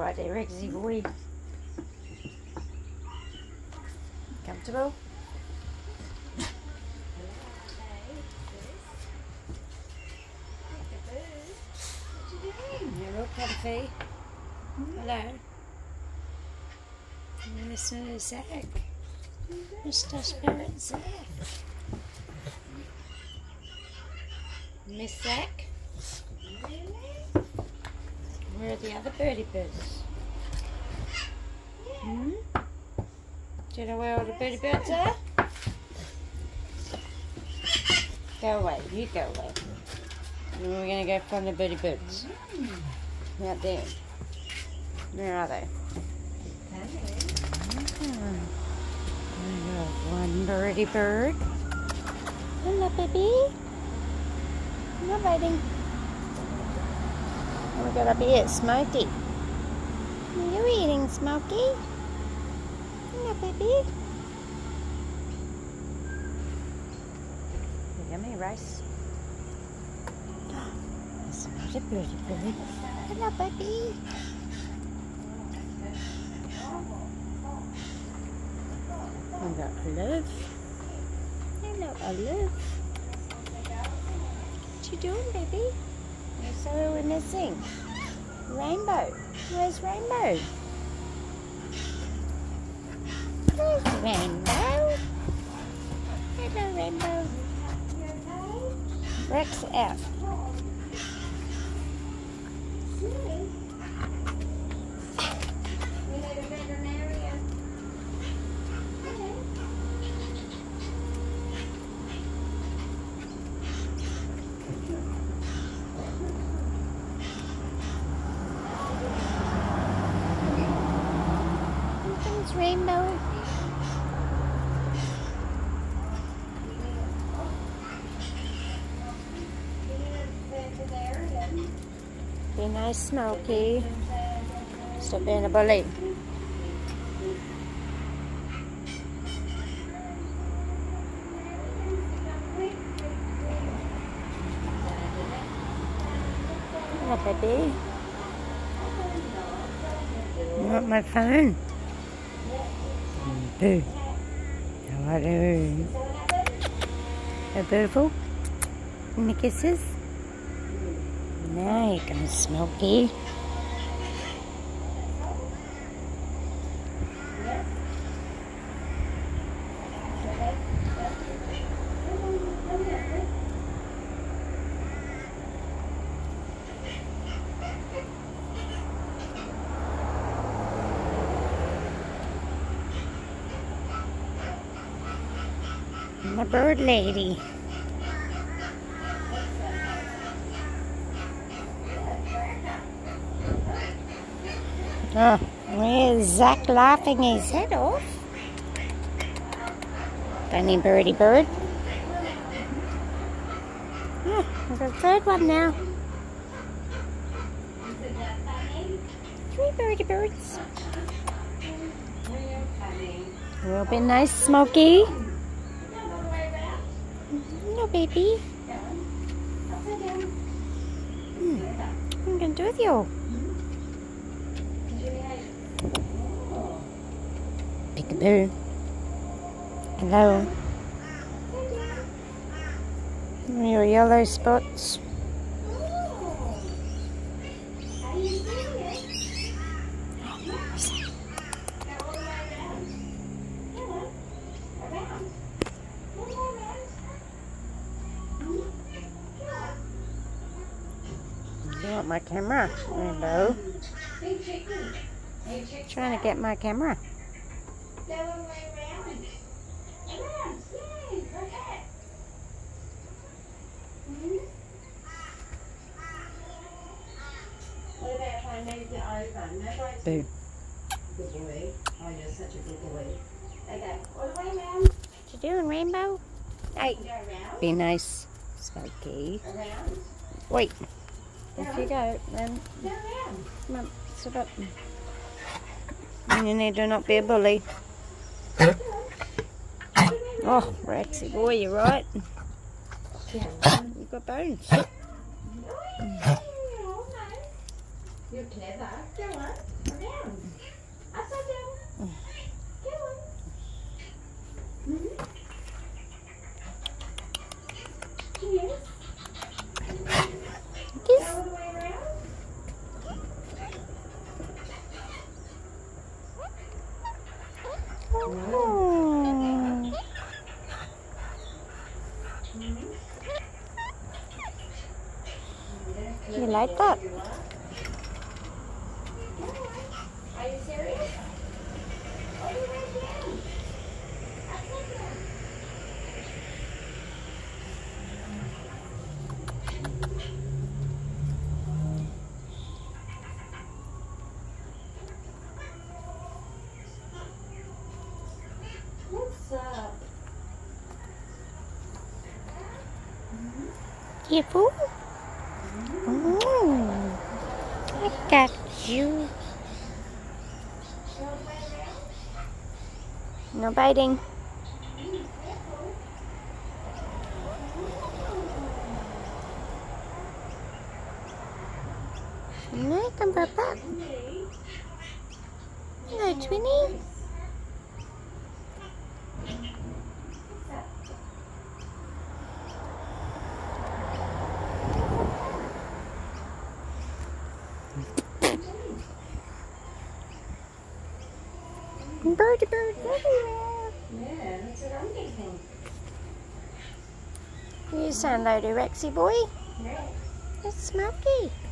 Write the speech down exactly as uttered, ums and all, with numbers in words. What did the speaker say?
right there, Rexy boy. Comfortable? You're all comfy. Hello. Mister Zach. Mister Spirit Zach. Miss Zach. Where are the other birdie birds? Hmm? Do you know where all the birdie birds are? Go away, you go away. And we're going to go find the birdie birds. Out there. Where are they? Oh, we got one birdie bird. Hello, baby. Hello, biting. And we got up here, Smokey. You're eating, Smokey. Hello, baby. Yummy rice. That's another birdie bird. Hello, baby. We got Olive. Hello, Olive. What you doing, baby? So we're missing Rainbow. Where's Rainbow? Where's Rainbow? Hello, Rainbow. Rex out. Rainbow. Be nice, Smokey. Stop being a bully. Hello, baby. You want my phone? Boo. How are you? How beautiful? Any kisses? Now you can Smokey. The bird lady. Oh, where's Zach laughing his head off? Funny birdie bird. Oh, there's a third one now. Three birdie birds. Will be nice, Smokey. Hello, baby. Hmm. What am I going to do with you? Peekaboo. Hello. Your yellow spots. You want my camera? Hello. Trying to get my camera. Boo. Good boy. Oh, you're such a good boy. Okay. All the way around. What you doing, Rainbow? Hey. Be nice, Smokey. Around. Wait. Off you go, then. Go around. Come on, sit up. And you need to not be a bully. Oh, Rexy boy, you're right. You've got bones. You're clever. Go on. Come down. Upside down. Come on. Mm-hmm. Yes. Kiss. All the way around. Oh. You like that? Are you serious? All the way down. Upside down. What's up? Careful. Oh, I got you. No biting. No, come Papa. Hello, Twinnie. Birdie birds everywhere. Yeah, that's what I'm thinking. You sound loady, Rexy boy. Yeah. That's Smoky.